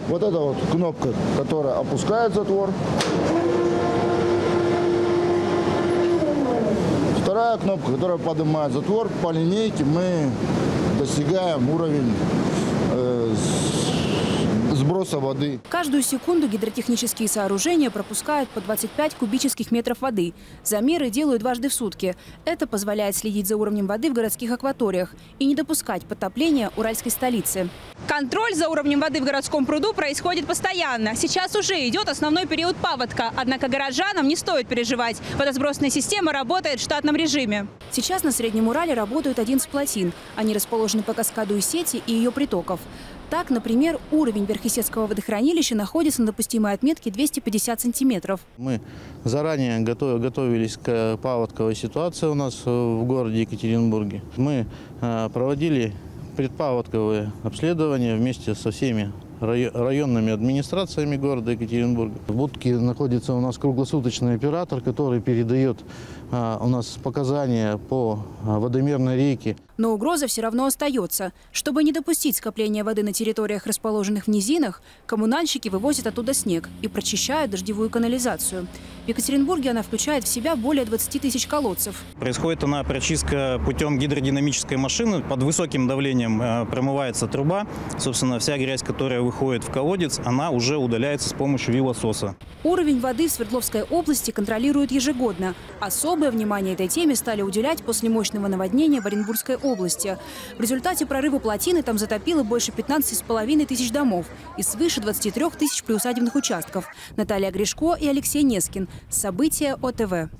Вот это вот кнопка, которая опускает затвор. Вторая кнопка, которая поднимает затвор. По линейке мы достигаем уровень сброса воды. Каждую секунду гидротехнические сооружения пропускают по 25 кубических метров воды. Замеры делают дважды в сутки. Это позволяет следить за уровнем воды в городских акваториях и не допускать подтопления уральской столицы. Контроль за уровнем воды в городском пруду происходит постоянно. Сейчас уже идет основной период паводка. Однако горожанам не стоит переживать. Водосбросная система работает в штатном режиме. Сейчас на Среднем Урале работают 11 плотин. Они расположены по каскаду из сети и ее притоков. Так, например, уровень Верхесецкого водохранилища находится на допустимой отметке 250 сантиметров. Мы заранее готовились к паводковой ситуации у нас в городе Екатеринбурге. Мы проводили предпаводковые обследования вместе со всеми районными администрациями города Екатеринбурга. В будке находится у нас круглосуточный оператор, который передает у нас показания по водомерной реке. Но угроза все равно остается. Чтобы не допустить скопления воды на территориях, расположенных в низинах, коммунальщики вывозят оттуда снег и прочищают дождевую канализацию. В Екатеринбурге она включает в себя более 20 тысяч колодцев. Происходит она прочистка путем гидродинамической машины. Под высоким давлением промывается труба. Собственно, вся грязь, которая выходит в колодец, она уже удаляется с помощью вилососа. Уровень воды в Свердловской области контролируют ежегодно. Особое внимание этой теме стали уделять после мощного наводнения в Оренбургской области. В результате прорыва плотины там затопило больше 15,5 тысяч домов и свыше 23 тысяч приусадебных участков. Наталья Гришко и Алексей Нескин. События ОТВ.